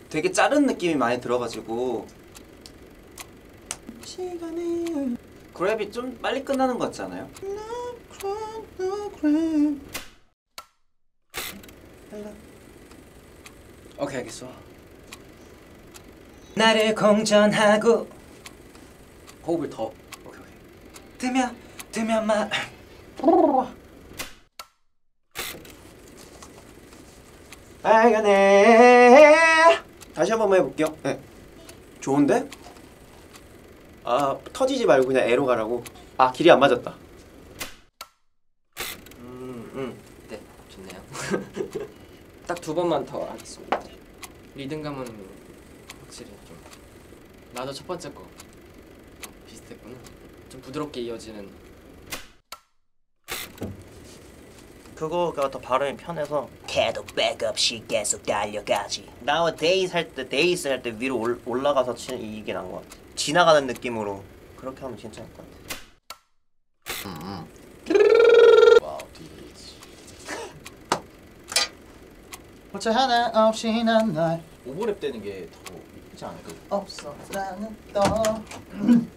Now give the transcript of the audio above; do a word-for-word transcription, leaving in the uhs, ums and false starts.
되게 자른 느낌이 많이 들어가지고 시간이 그랩이 좀 빨리 끝나는 것 같지 않아요? 오케이 알겠어. 나를 공전하고 호흡을 더. 오케이 오케이. 뜨면 뜨면 말 빨간애. 다시 한 번만 해볼게요. 네. 좋은데? 아 터지지 말고 그냥 애로 가라고. 아 길이 안 맞았다. 음, 음. 네, 좋네요. 딱 두 번만 더 하겠습니다. 리듬감은 확실히 좀 나도 첫 번째 거 비슷했구나. 좀 부드럽게 이어지는. 그거가 더 발음이 편해서 계속 백없이 계속 달려가지. Nowadays 할 때 데이스 할 때 위로 올, 올라가서 치는 이게 나은 것 같아. 지나가는 느낌으로 그렇게 하면 괜찮을 것 같아. 음. 와우 디지. 호차 하나 없이 난 날 오버랩 되는 게 더 있지 않을까? 없어 나는 떠